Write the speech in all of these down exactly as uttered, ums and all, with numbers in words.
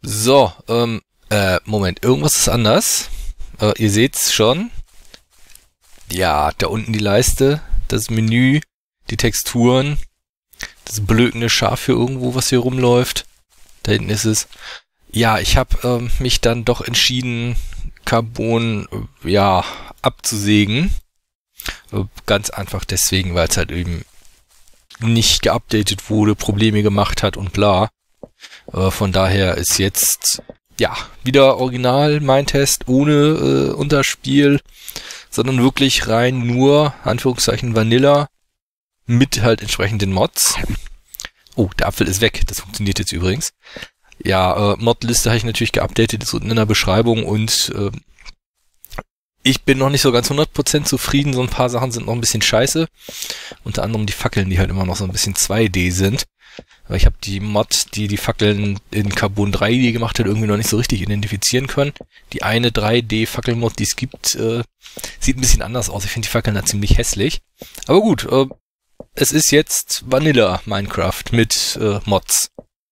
So, ähm, äh, Moment, irgendwas ist anders. Äh, ihr seht's schon. Ja, da unten die Leiste, das Menü, die Texturen, das blökende Schaf hier irgendwo, was hier rumläuft. Da hinten ist es. Ja, ich habe ähm, mich dann doch entschieden, Carbon, äh, ja, abzusägen. Äh, ganz einfach deswegen, weil es halt eben nicht geupdatet wurde, Probleme gemacht hat und bla. Äh, von daher ist jetzt, ja, wieder original mein Test, ohne äh, Unterspiel, sondern wirklich rein nur, Anführungszeichen, Vanilla, mit halt entsprechenden Mods. Oh, der Apfel ist weg, das funktioniert jetzt übrigens. Ja, äh, Modliste habe ich natürlich geupdatet, ist unten in der Beschreibung und äh, ich bin noch nicht so ganz hundert Prozent zufrieden, so ein paar Sachen sind noch ein bisschen scheiße. Unter anderem die Fackeln, die halt immer noch so ein bisschen zwei D sind. Aber ich habe die Mod, die die Fackeln in Carbon drei D gemacht hat, irgendwie noch nicht so richtig identifizieren können. Die eine drei D-Fackel-Mod, die es gibt, äh, sieht ein bisschen anders aus. Ich finde die Fackeln da ziemlich hässlich. Aber gut, äh, es ist jetzt Vanilla Minecraft mit äh, Mods.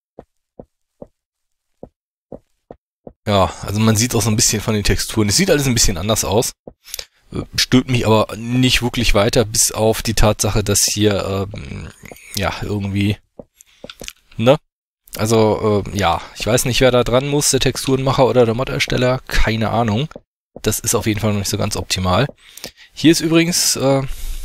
Ja, also man sieht auch so ein bisschen von den Texturen. Es sieht alles ein bisschen anders aus. Stört mich aber nicht wirklich weiter, bis auf die Tatsache, dass hier, ähm, ja, irgendwie, ne? Also, äh, ja, ich weiß nicht, wer da dran muss, der Texturenmacher oder der Mod-Ersteller, keine Ahnung. Das ist auf jeden Fall noch nicht so ganz optimal. Hier ist übrigens äh,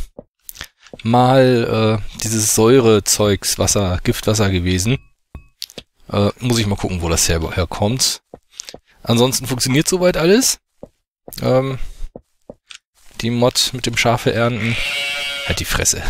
mal äh, dieses Säurezeugs, Wasser, Giftwasser gewesen. Äh, muss ich mal gucken, wo das her herkommt. Ansonsten funktioniert soweit alles. Ähm, die Mod mit dem Schafe ernten. Halt die Fresse.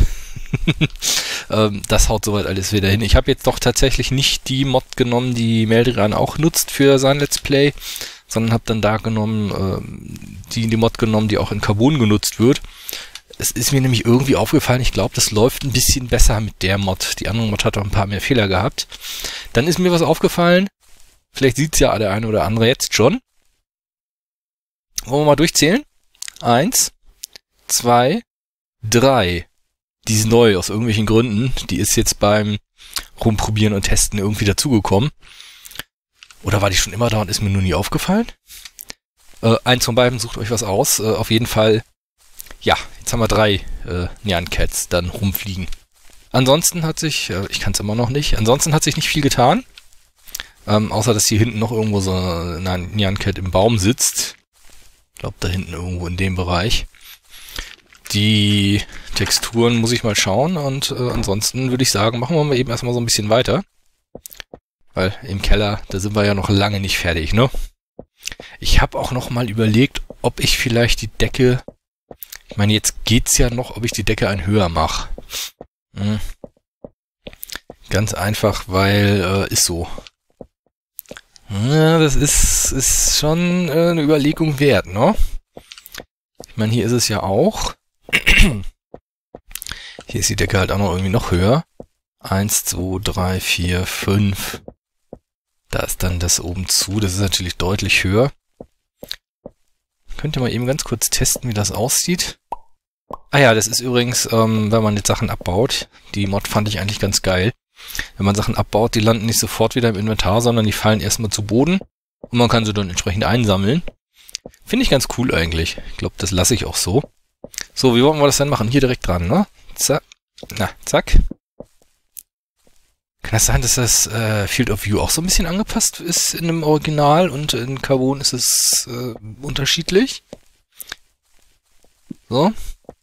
ähm, das haut soweit alles wieder hin. Ich habe jetzt doch tatsächlich nicht die Mod genommen, die Meldrian auch nutzt für sein Let's Play, sondern habe dann da genommen, ähm, die, die Mod genommen, die auch in Carbon genutzt wird. Es ist mir nämlich irgendwie aufgefallen, ich glaube, das läuft ein bisschen besser mit der Mod. Die andere Mod hat auch ein paar mehr Fehler gehabt. Dann ist mir was aufgefallen. Vielleicht sieht's ja der eine oder andere jetzt schon. Wollen wir mal durchzählen? Eins, zwei, drei. Die ist neu aus irgendwelchen Gründen. Die ist jetzt beim Rumprobieren und Testen irgendwie dazugekommen. Oder war die schon immer da und ist mir nur nie aufgefallen? Äh, eins von beiden, sucht euch was aus. Äh, auf jeden Fall, ja, jetzt haben wir drei äh, Nyan Cats dann rumfliegen. Ansonsten hat sich, äh, ich kann es immer noch nicht, ansonsten hat sich nicht viel getan. Ähm, außer, dass hier hinten noch irgendwo so ein Nyan Cat im Baum sitzt. Ich glaube, da hinten irgendwo in dem Bereich. Die Texturen muss ich mal schauen und äh, ansonsten würde ich sagen, machen wir mal eben erstmal so ein bisschen weiter. Weil im Keller, da sind wir ja noch lange nicht fertig, ne? Ich habe auch noch mal überlegt, ob ich vielleicht die Decke, ich meine, jetzt geht's ja noch, ob ich die Decke ein höher mache. Hm. Ganz einfach, weil, äh, ist so. Ja, das ist, ist schon äh, eine Überlegung wert, ne? Ich meine, hier ist es ja auch. Hier ist die Decke halt auch noch irgendwie noch höher. Eins, zwei, drei, vier, fünf. Da ist dann das oben zu. Das ist natürlich deutlich höher. Könnt ihr mal eben ganz kurz testen, wie das aussieht. Ah ja, das ist übrigens, ähm, wenn man jetzt Sachen abbaut. Die Mod fand ich eigentlich ganz geil. Wenn man Sachen abbaut, die landen nicht sofort wieder im Inventar, sondern die fallen erstmal zu Boden und man kann sie dann entsprechend einsammeln. Finde ich ganz cool eigentlich. Ich glaube, das lasse ich auch so. So, wie wollen wir das denn machen? Hier direkt dran, ne? Zack. Na, zack. Kann das sein, dass das äh, Field of View auch so ein bisschen angepasst ist in einem Original und in Carbon ist es äh, unterschiedlich? So.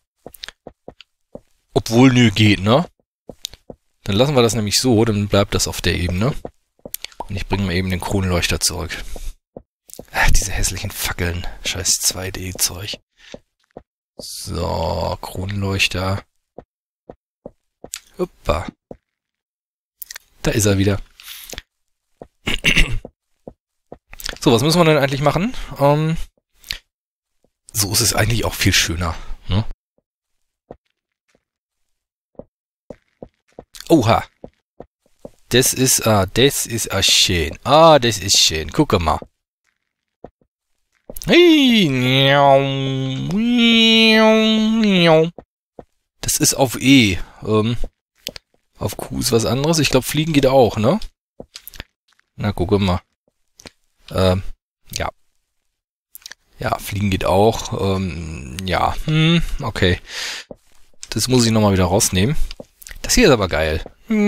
Obwohl, nö, geht, ne? Dann lassen wir das nämlich so, dann bleibt das auf der Ebene. Und ich bringe mal eben den Kronleuchter zurück. Ach, diese hässlichen Fackeln. Scheiß zwei D-Zeug. So, Kronleuchter. Hoppa. Da ist er wieder. So, was müssen wir denn eigentlich machen? Ähm, so ist es eigentlich auch viel schöner, ne? Oha. Das ist, ah, das ist ah, schön. Ah, das ist schön. Guck mal. Das ist auf E. Ähm, auf Q ist was anderes. Ich glaube, fliegen geht auch, ne? Na, guck mal. Ähm, ja. Ja, fliegen geht auch. Ähm, ja, hm, okay. Das muss ich nochmal wieder rausnehmen. Das hier ist aber geil.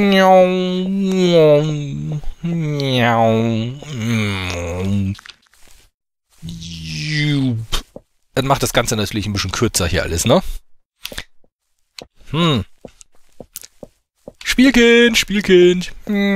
Dann macht das Ganze natürlich ein bisschen kürzer hier alles, ne? Hm. Spielkind, Spielkind.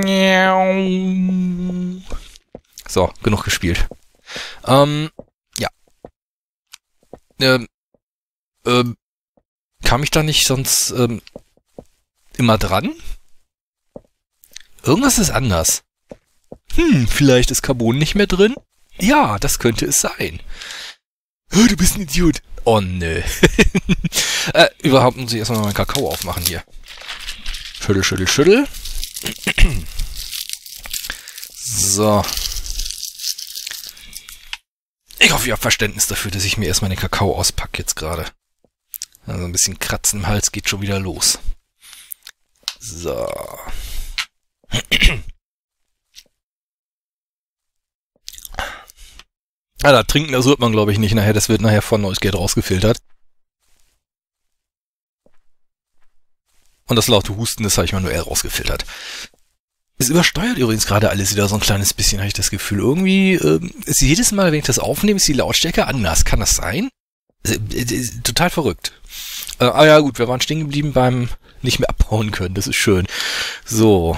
So, genug gespielt. Ähm, ja. Ähm, ähm, kam ich da nicht sonst ähm, immer dran? Irgendwas ist anders. Hm, vielleicht ist Carbon nicht mehr drin? Ja, das könnte es sein. Oh, du bist ein Idiot. Oh, nö. äh, überhaupt muss ich erstmal meinen Kakao aufmachen hier. Schüttel, schüttel, schüttel. So. Ich hoffe, ihr habt Verständnis dafür, dass ich mir erstmal den Kakao auspacke jetzt gerade. Also ein bisschen Kratzen im Hals geht schon wieder los. So. Ah, da trinken, das wird man, glaube ich, nicht nachher. Das wird nachher von NoiseGate rausgefiltert. Und das laute Husten, das habe ich manuell rausgefiltert. Es übersteuert übrigens gerade alles wieder so ein kleines bisschen, habe ich das Gefühl. Irgendwie ähm, ist jedes Mal, wenn ich das aufnehme, ist die Lautstärke anders. Kann das sein? Äh, äh, total verrückt. Äh, ah ja, gut, wir waren stehen geblieben beim nicht mehr abhauen können. Das ist schön. So.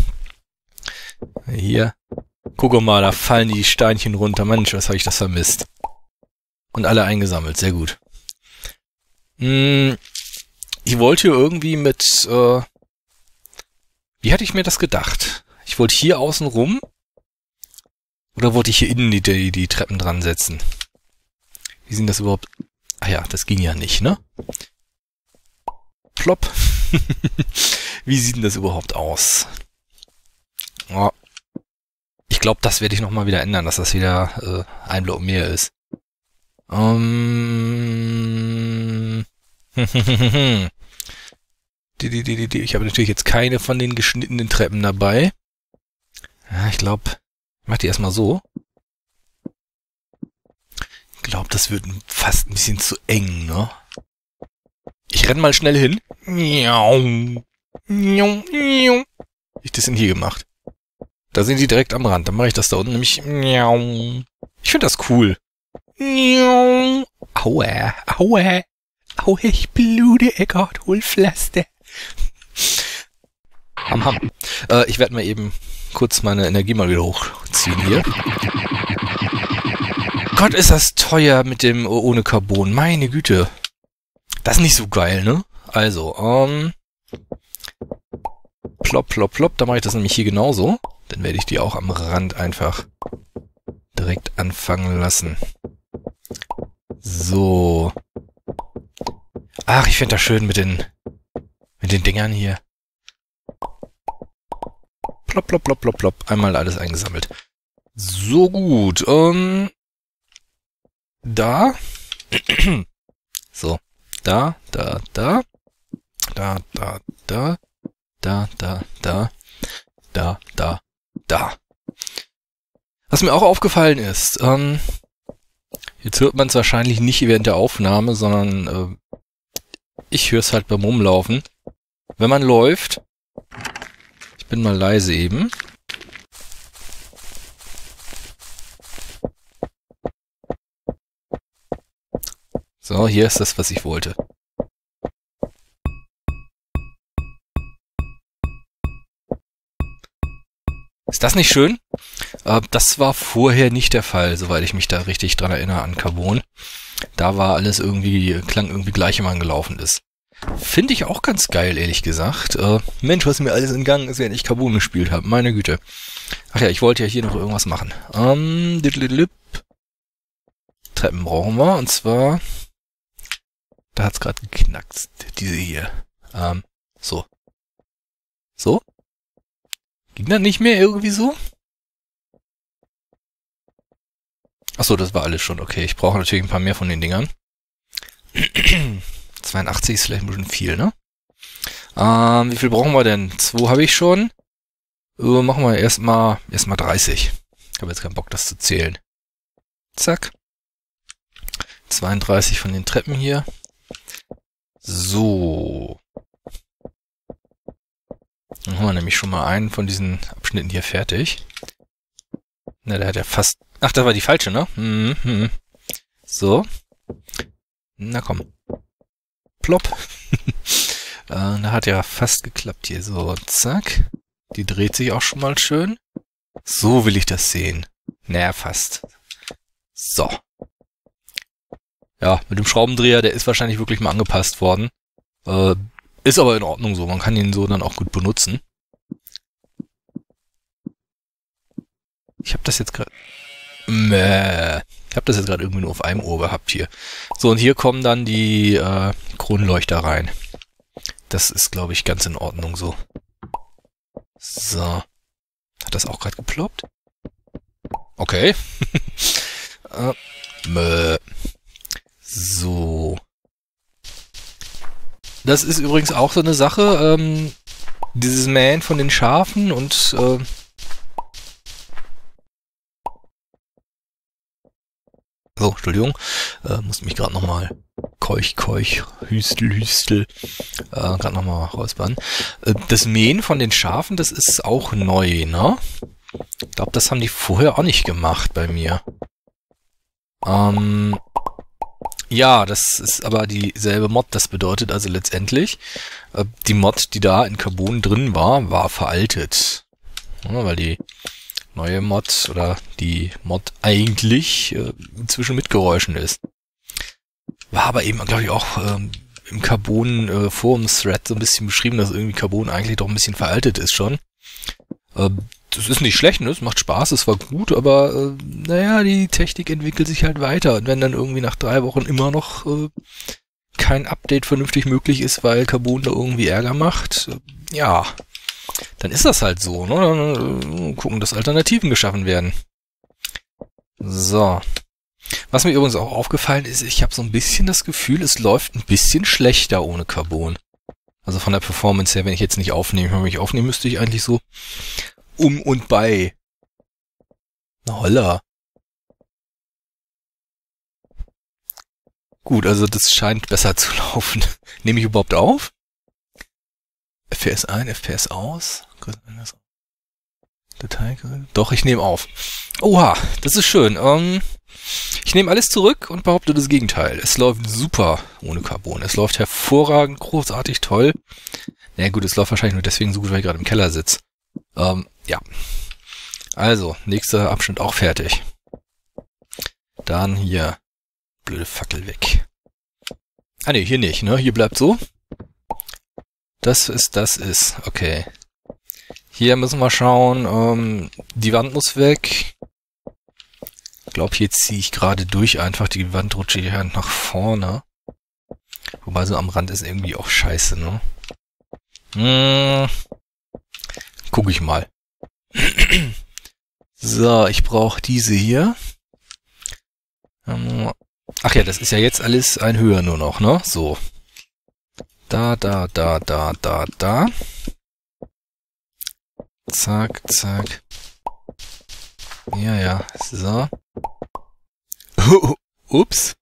Hier. Guck mal, da fallen die Steinchen runter. Mensch, was habe ich das vermisst. Und alle eingesammelt. Sehr gut. Hm, ich wollte hier irgendwie mit... Äh, wie hatte ich mir das gedacht? Ich wollte hier außen rum? Oder wollte ich hier innen die, die, die Treppen dran setzen? Wie sind das überhaupt? Ah ja, das ging ja nicht, ne? Plopp. Wie sieht denn das überhaupt aus? Oh. Ich glaube, das werde ich nochmal wieder ändern, dass das wieder äh, ein Block mehr ist. Um, ich habe natürlich jetzt keine von den geschnittenen Treppen dabei. Ja, ich glaube, ich mache die erstmal so. Ich glaube, das wird fast ein bisschen zu eng, ne? Ich renn mal schnell hin. Ich das denn hier gemacht? Da sind die direkt am Rand. Dann mache ich das da unten nämlich. Ich finde das cool. Aua, aua, aua, ich blute, Eckart, hol Pflaster. Ham, ham. Äh, ich werde mal eben kurz meine Energie mal wieder hochziehen hier. Gott, ist das teuer mit dem ohne Carbon. Meine Güte. Das ist nicht so geil, ne? Also, ähm... plopp, plopp, plopp. Da mache ich das nämlich hier genauso. Dann werde ich die auch am Rand einfach direkt anfangen lassen. So. Ach, ich finde das schön mit den mit den Dingern hier. Plopp, plopp, plopp, plopp, plopp. Einmal alles eingesammelt. So gut. Ähm, da. So. Da, da, da. Da, da, da. Da, da, da. Da, da, da. Was mir auch aufgefallen ist, ähm, jetzt hört man es wahrscheinlich nicht während der Aufnahme, sondern äh, ich höre es halt beim Rumlaufen. Wenn man läuft, ich bin mal leise eben. So, hier ist das, was ich wollte. Ist das nicht schön? Äh, das war vorher nicht der Fall, soweit ich mich da richtig dran erinnere an Carbon. Da war alles irgendwie, klang irgendwie gleich, wenn man gelaufen ist. Finde ich auch ganz geil, ehrlich gesagt. Äh, Mensch, was mir alles entgangen ist, während ich Carbon gespielt habe. Meine Güte. Ach ja, ich wollte ja hier noch irgendwas machen. Ähm, Treppen brauchen wir, und zwar... Da hat's gerade geknackt, diese hier. Ähm, so. So? Ging das nicht mehr irgendwie so? Achso, das war alles schon. Okay, ich brauche natürlich ein paar mehr von den Dingern. zweiundachtzig ist vielleicht ein bisschen viel, ne? Ähm, wie viel brauchen wir denn? Zwei habe ich schon. Äh, machen wir erstmal erstmal dreißig. Ich habe jetzt keinen Bock, das zu zählen. Zack. zweiunddreißig von den Treppen hier. So. Dann haben wir nämlich schon mal einen von diesen Abschnitten hier fertig. Na, der hat ja fast... Ach, das war die falsche, ne? Mhm, mhm. So. Na komm. Plopp. äh, da hat ja fast geklappt hier. So, zack. Die dreht sich auch schon mal schön. So will ich das sehen. Naja, fast. So. Ja, mit dem Schraubendreher, der ist wahrscheinlich wirklich mal angepasst worden. Äh, ist aber in Ordnung so. Man kann ihn so dann auch gut benutzen. Ich habe das jetzt gerade... Mäh. Ich habe das jetzt gerade irgendwie nur auf einem Ohr gehabt hier. So, und hier kommen dann die äh, Kronleuchter rein. Das ist, glaube ich, ganz in Ordnung so. So. Hat das auch gerade geploppt? Okay. äh, Mäh. So. Das ist übrigens auch so eine Sache. Ähm, dieses Mähen von den Schafen und... Äh, So, Entschuldigung, äh, muss mich gerade nochmal keuch, keuch, hüstel, hüstel, äh, gerade nochmal räuspern. Äh, das Mähen von den Schafen, das ist auch neu, ne? Ich glaube, das haben die vorher auch nicht gemacht bei mir. Ähm, ja, das ist aber dieselbe Mod, das bedeutet also letztendlich, äh, die Mod, die da in Carbon drin war, war veraltet. Ja, weil die neue Mod oder die Mod eigentlich äh, inzwischen mit Geräuschen ist. War aber eben, glaube ich, auch ähm, im Carbon äh, Forums-Thread so ein bisschen beschrieben, dass irgendwie Carbon eigentlich doch ein bisschen veraltet ist schon. Äh, das ist nicht schlecht, ne? Es macht Spaß, es war gut, aber äh, naja, die Technik entwickelt sich halt weiter. Und wenn dann irgendwie nach drei Wochen immer noch äh, kein Update vernünftig möglich ist, weil Carbon da irgendwie Ärger macht, äh, ja... Dann ist das halt so, ne? Dann äh, gucken, dass Alternativen geschaffen werden. So. Was mir übrigens auch aufgefallen ist, ich habe so ein bisschen das Gefühl, es läuft ein bisschen schlechter ohne Carbon. Also von der Performance her, wenn ich jetzt nicht aufnehme. Wenn ich aufnehmen müsste ich eigentlich so um und bei. Na holla. Gut, also das scheint besser zu laufen. Nehme ich überhaupt auf? F P S ein, F P S aus. Datei. Doch, ich nehme auf. Oha, das ist schön. Ähm, ich nehme alles zurück und behaupte das Gegenteil. Es läuft super ohne Carbon. Es läuft hervorragend, großartig, toll. Na gut, es läuft wahrscheinlich nur deswegen so gut, weil ich gerade im Keller sitze. Ähm, ja. Also, nächster Abschnitt auch fertig. Dann hier. Blöde Fackel weg. Ah ne, hier nicht, ne? Hier bleibt so. Das ist, das ist. Okay. Hier müssen wir schauen. Ähm, die Wand muss weg. Ich glaube, hier ziehe ich gerade durch einfach. Die Wand rutsche hier nach vorne. Wobei so am Rand ist irgendwie auch scheiße, ne? Hm. Guck ich mal. So, ich brauche diese hier. Ach ja, das ist ja jetzt alles ein Höher nur noch, ne? So. Da, da, da, da, da, da. Zack, zack. Ja, ja, so. Ups.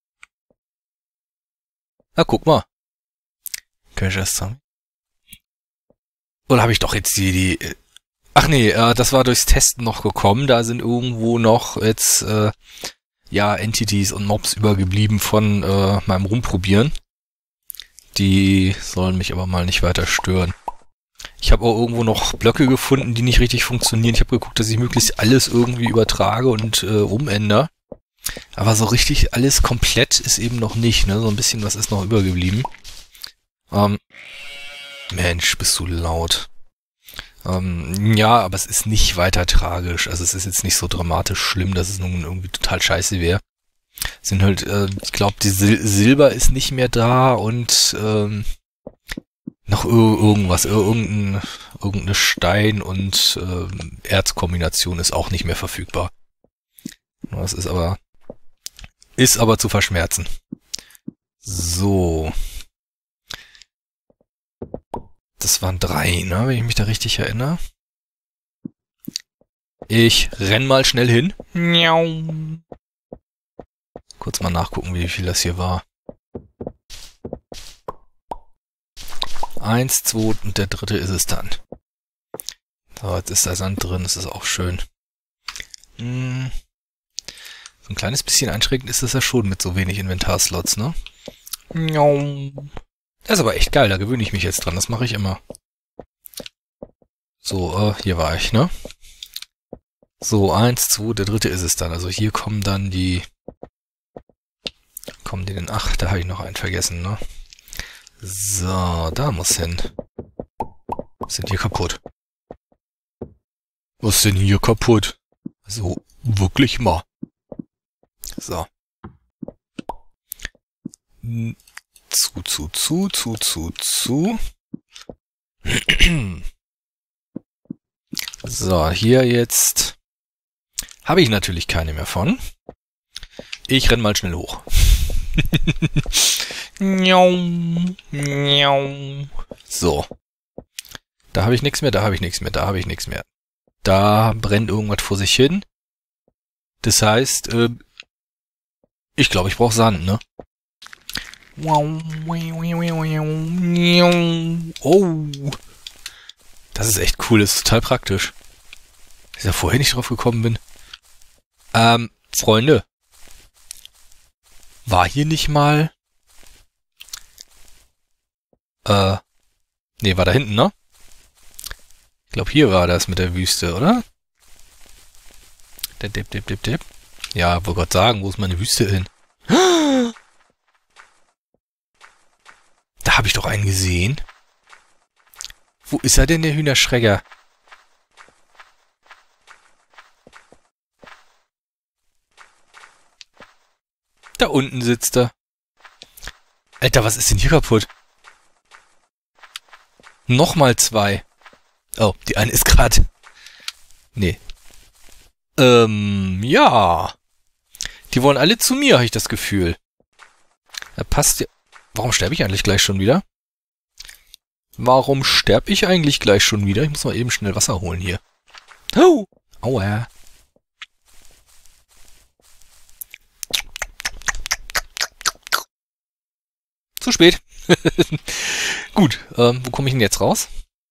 Na, guck mal. Kann ich das sagen? Oder habe ich doch jetzt die, die... Ach nee, äh, das war durchs Testen noch gekommen. Da sind irgendwo noch jetzt, äh, ja, Entities und Mobs übergeblieben von äh, meinem Rumprobieren. Die sollen mich aber mal nicht weiter stören. Ich habe auch irgendwo noch Blöcke gefunden, die nicht richtig funktionieren. Ich habe geguckt, dass ich möglichst alles irgendwie übertrage und äh, umändere. Aber so richtig alles komplett ist eben noch nicht, ne? So ein bisschen was ist noch übergeblieben. Ähm, Mensch, bist du laut. Ähm, ja, aber es ist nicht weiter tragisch. Also es ist jetzt nicht so dramatisch schlimm, dass es nun irgendwie total scheiße wäre. Sind halt, äh, ich glaube, die Sil Silber ist nicht mehr da und ähm, noch ir irgendwas, irgendein, irgendeine Stein- und ähm, Erzkombination ist auch nicht mehr verfügbar. Das ist aber, ist aber zu verschmerzen. So. Das waren drei, ne, wenn ich mich da richtig erinnere. Ich renn mal schnell hin. Kurz mal nachgucken, wie viel das hier war. Eins, zwei und der dritte ist es dann. So, jetzt ist der Sand drin, das ist auch schön. Hm. So ein kleines bisschen einschränkend ist das ja schon mit so wenig Inventarslots, ne? Das ist aber echt geil, da gewöhne ich mich jetzt dran, das mache ich immer. So, äh, hier war ich, ne? So, eins, zwei, der dritte ist es dann. Also hier kommen dann die... Kommen die denn? Ach, da habe ich noch einen vergessen, ne? So, da muss hin. Was ist denn hier kaputt? Was ist denn hier kaputt? So, wirklich mal. So. Zu, zu, zu, zu, zu, zu. So, hier jetzt habe ich natürlich keine mehr von. Ich renn mal schnell hoch. So. Da habe ich nichts mehr, da habe ich nichts mehr, da habe ich nichts mehr. Da brennt irgendwas vor sich hin. Das heißt, äh, ich glaube, ich brauche Sand, ne? Oh. Das ist echt cool, das ist total praktisch. Dass ich da vorher nicht drauf gekommen bin. Ähm, Freunde. War hier nicht mal... Äh, nee, war da hinten, ne? Ich glaube, hier war das mit der Wüste, oder? Dip, dip, dip, dip, dip. Ja, wollte Gott sagen, wo ist meine Wüste hin? Da habe ich doch einen gesehen. Wo ist er denn, der Hühnerschrecker? Da unten sitzt er. Alter, was ist denn hier kaputt? Nochmal zwei. Oh, die eine ist gerade... Nee. Ähm, ja. Die wollen alle zu mir, habe ich das Gefühl. Da passt ja... Warum sterbe ich eigentlich gleich schon wieder? Warum sterbe ich eigentlich gleich schon wieder? Ich muss mal eben schnell Wasser holen hier. Oh! Aua. Zu spät. Gut, ähm, wo komme ich denn jetzt raus?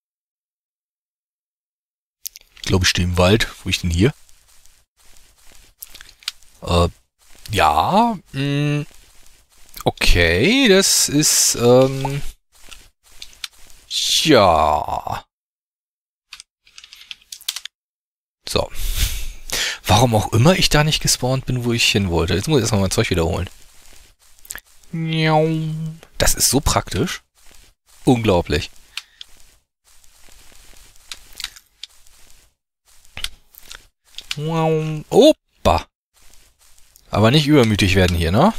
Ich glaube, ich stehe im Wald. Wo ich denn hier? Äh, ja, mh, okay, das ist, ähm, ja. So. Warum auch immer ich da nicht gespawnt bin, wo ich hin wollte. Jetzt muss ich erstmal mein Zeug wiederholen. Das ist so praktisch. Unglaublich. Opa. Aber nicht übermütig werden hier, ne?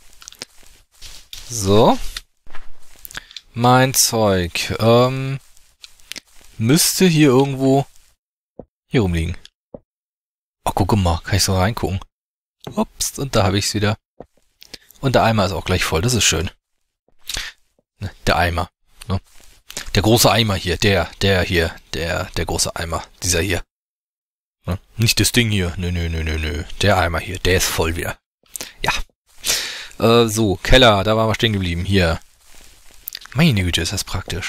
So. Mein Zeug. Ähm, müsste hier irgendwo hier rumliegen. Oh, guck mal. Kann ich so reingucken. Ups, und da habe ich es wieder. Und der Eimer ist auch gleich voll. Das ist schön. Der Eimer. Ne? Der große Eimer hier. Der, der hier. Der, der große Eimer. Dieser hier. Ne? Nicht das Ding hier. Nö, nö, nö, nö, nö. Der Eimer hier. Der ist voll wieder. Ja. Äh, so, Keller. Da waren wir stehen geblieben. Hier. Meine Güte, ist das praktisch.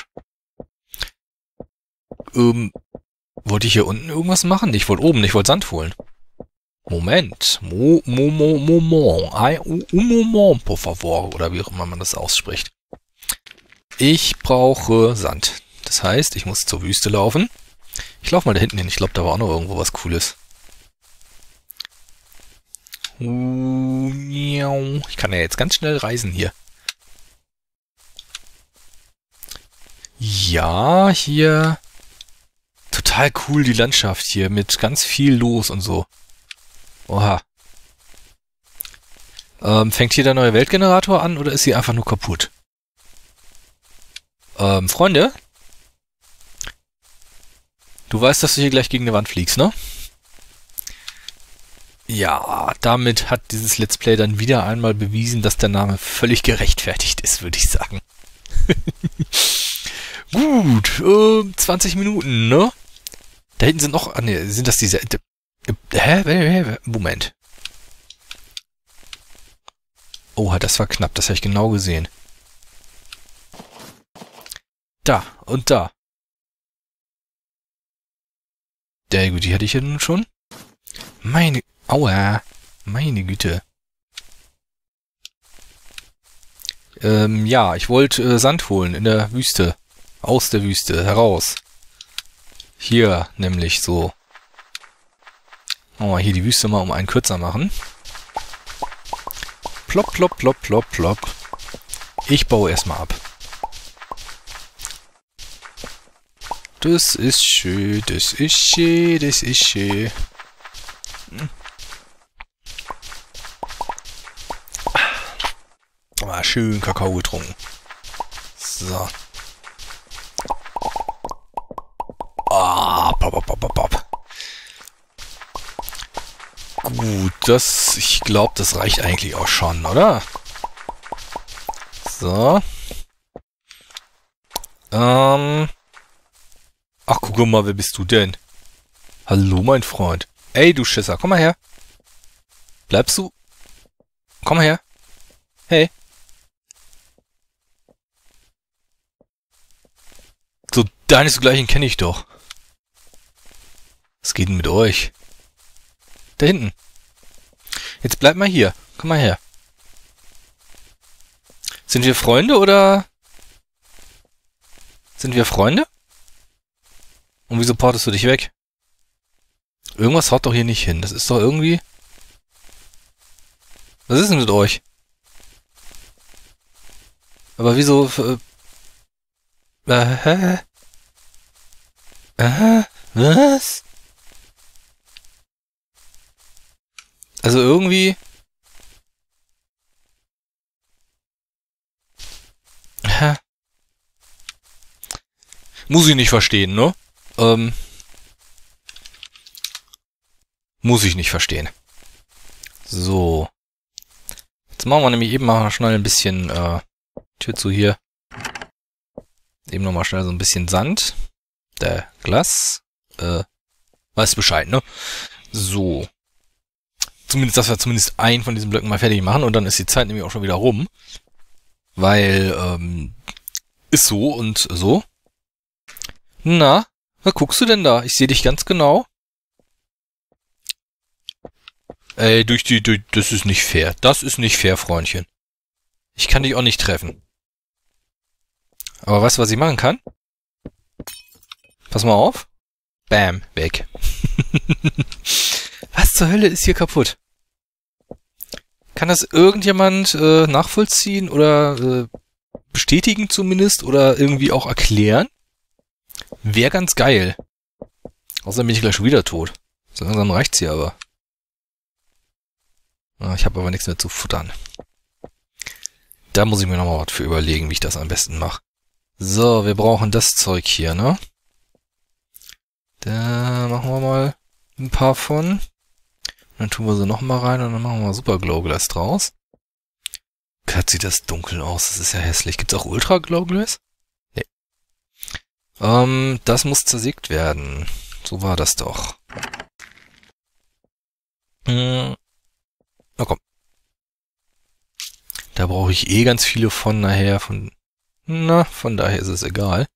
Ähm, wollte ich hier unten irgendwas machen? Ich wollte oben, ich wollte Sand holen. Moment. Mo, mo, mo, mo, mo. Ay, un moment, por favor. Oder wie auch immer man das ausspricht. Ich brauche Sand. Das heißt, ich muss zur Wüste laufen. Ich laufe mal da hinten hin. Ich glaube, da war auch noch irgendwo was Cooles. Ich kann ja jetzt ganz schnell reisen hier. Ja, hier... Total cool die Landschaft hier. Mit ganz viel los und so. Oha. Ähm, fängt hier der neue Weltgenerator an oder ist sie einfach nur kaputt? Ähm, Freunde? Du weißt, dass du hier gleich gegen eine Wand fliegst, ne? Ja, damit hat dieses Let's Play dann wieder einmal bewiesen, dass der Name völlig gerechtfertigt ist, würde ich sagen. Gut, äh, zwanzig Minuten, ne? Da hinten sind noch... Ah, ne, sind das diese... Hä? Hä? Moment. Oh, das war knapp. Das habe ich genau gesehen. Da und da. Der gut, die hatte ich ja nun schon. Meine... Aua. Meine Güte. Ähm, ja, ich wollte äh, Sand holen in der Wüste. Aus der Wüste, heraus. Hier, nämlich so. Oh, hier die Wüste mal um einen kürzer machen. Plopp, plopp, plopp, plopp, plopp. Ich baue erstmal ab. Das ist schön, das ist schön, das ist schön. Hm. Ah, schön Kakao getrunken. So. Ah, pop, pop, pop, pop, pop. Gut, das, ich glaube, das reicht eigentlich auch schon, oder? So. Ähm. Ach, guck mal, wer bist du denn? Hallo, mein Freund. Ey, du Schisser, komm mal her. Bleibst du? Komm mal her. Hey. So, deinesgleichen kenne ich doch. Was geht denn mit euch? Da hinten. Jetzt bleib mal hier. Komm mal her. Sind wir Freunde oder... Sind wir Freunde? Und wieso portest du dich weg? Irgendwas haut doch hier nicht hin. Das ist doch irgendwie... Was ist denn mit euch? Aber wieso... Äh, äh, hä? Äh, was? Also irgendwie... Hä? Muss ich nicht verstehen, ne? Ähm... Muss ich nicht verstehen. So. Jetzt machen wir nämlich eben mal schnell ein bisschen, äh, Tür zu hier. Eben nochmal schnell so ein bisschen Sand. Der Glas. Äh, weißt Bescheid, ne? So. Zumindest, dass wir zumindest einen von diesen Blöcken mal fertig machen und dann ist die Zeit nämlich auch schon wieder rum. Weil, ähm, ist so und so. Na, was guckst du denn da? Ich sehe dich ganz genau. Ey, durch die, durch, das ist nicht fair. Das ist nicht fair, Freundchen. Ich kann dich auch nicht treffen. Aber weißt du, was ich machen kann? Pass mal auf. Bam, weg. Was zur Hölle ist hier kaputt? Kann das irgendjemand äh, nachvollziehen oder äh, bestätigen zumindest oder irgendwie auch erklären? Wäre ganz geil. Außerdem bin ich gleich schon wieder tot. So langsam reicht's hier aber. Ich habe aber nichts mehr zu futtern. Da muss ich mir nochmal was für überlegen, wie ich das am besten mache. So, wir brauchen das Zeug hier, ne? Da machen wir mal ein paar von. Dann tun wir sie nochmal rein und dann machen wir Super Glow Glass draus. Gott, sieht das dunkel aus. Das ist ja hässlich. Gibt's auch Ultra Glow Glass? Nee. Ähm, das muss zersägt werden. So war das doch. Hm. Na komm. Da brauche ich eh ganz viele von nachher. Von, na, von daher ist es egal.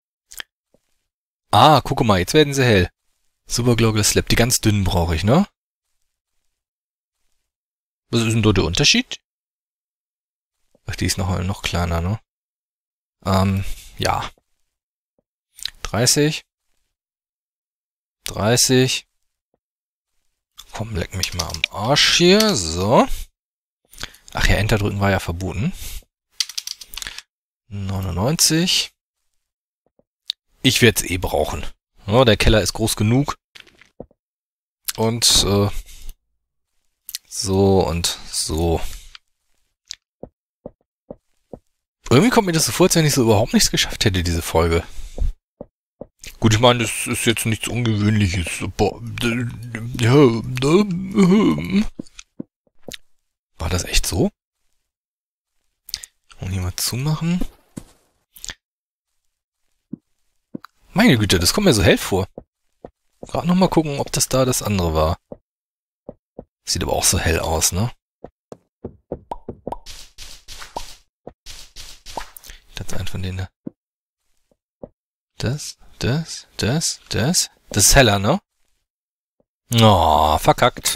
Ah, guck mal, jetzt werden sie hell. Super Glow Glass Slab. Die ganz dünnen brauche ich, ne? Was ist denn da der Unterschied? Ach, die ist noch, noch kleiner, ne? Ähm, ja. dreißig. dreißig. Komm, leck mich mal am Arsch hier. So. Ach ja, Enter drücken war ja verboten. neunundneunzig. Ich werde es eh brauchen. Ja, der Keller ist groß genug. Und äh, so und so. Irgendwie kommt mir das so vor, als wenn ich so überhaupt nichts geschafft hätte, diese Folge. Gut, ich meine, das ist jetzt nichts Ungewöhnliches. War das echt so? Und hier mal zumachen. Meine Güte, das kommt mir so hell vor. Gerade nochmal gucken, ob das da das andere war. Sieht aber auch so hell aus, ne? Das ist ein von denen. Das, das, das, das. Das ist heller, ne? Oh, verkackt.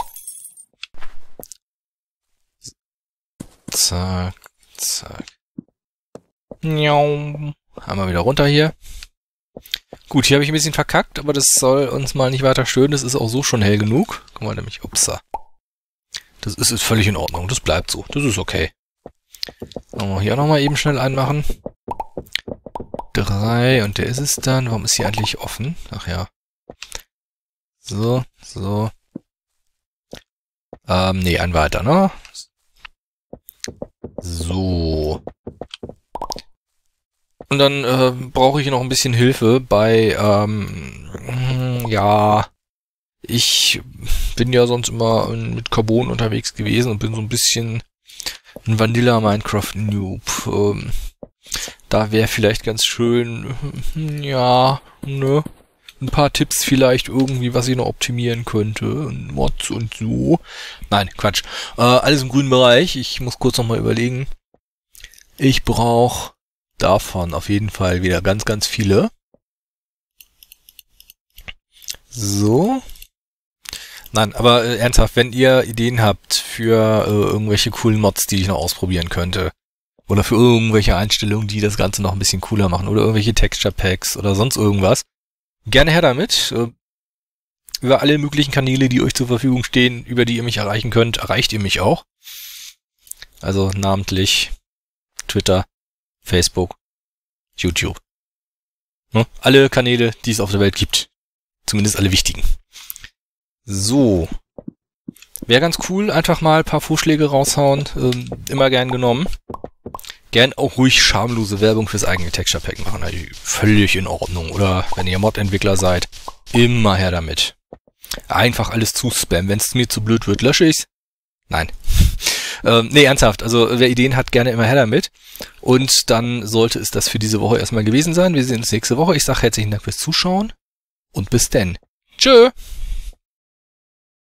Zack, zack. Einmal wieder runter hier. Gut, hier habe ich ein bisschen verkackt, aber das soll uns mal nicht weiter stören. Das ist auch so schon hell genug. Guck mal, nämlich, upsa. Das ist, ist völlig in Ordnung. Das bleibt so. Das ist okay. Oh, hier nochmal eben schnell einmachen. Drei, und der ist es dann. Warum ist hier eigentlich offen? Ach ja. So, so. Ähm, nee, ein weiter, ne? So. Und dann äh, brauche ich noch ein bisschen Hilfe bei, ähm, ja, ich bin ja sonst immer mit Carbon unterwegs gewesen und bin so ein bisschen ein Vanilla-Minecraft-Noob. Ähm, da wäre vielleicht ganz schön, ja, ne, ein paar Tipps vielleicht irgendwie, was ich noch optimieren könnte, Mods und so. Nein, Quatsch. Äh, alles im grünen Bereich. Ich muss kurz nochmal überlegen. Ich brauche davon auf jeden Fall wieder ganz, ganz viele. So. Nein, aber äh, ernsthaft, wenn ihr Ideen habt für äh, irgendwelche coolen Mods, die ich noch ausprobieren könnte, oder für irgendwelche Einstellungen, die das Ganze noch ein bisschen cooler machen, oder irgendwelche Texture Packs oder sonst irgendwas, gerne her damit. Äh, über alle möglichen Kanäle, die euch zur Verfügung stehen, über die ihr mich erreichen könnt, erreicht ihr mich auch. Also namentlich Twitter, Facebook, YouTube. Ne? Alle Kanäle, die es auf der Welt gibt. Zumindest alle wichtigen. So. Wäre ganz cool, einfach mal ein paar Vorschläge raushauen. Ähm, immer gern genommen. Gern auch ruhig schamlose Werbung fürs eigene Texture Pack machen. Also völlig in Ordnung. Oder wenn ihr Mod-Entwickler seid, immer her damit. Einfach alles zuspammen. Wenn es mir zu blöd wird, lösche ich's. Nein. ähm, nee, ernsthaft. Also wer Ideen hat, gerne immer her damit. Und dann sollte es das für diese Woche erstmal gewesen sein. Wir sehen uns nächste Woche. Ich sage herzlichen Dank fürs Zuschauen. Und bis denn. Tschö.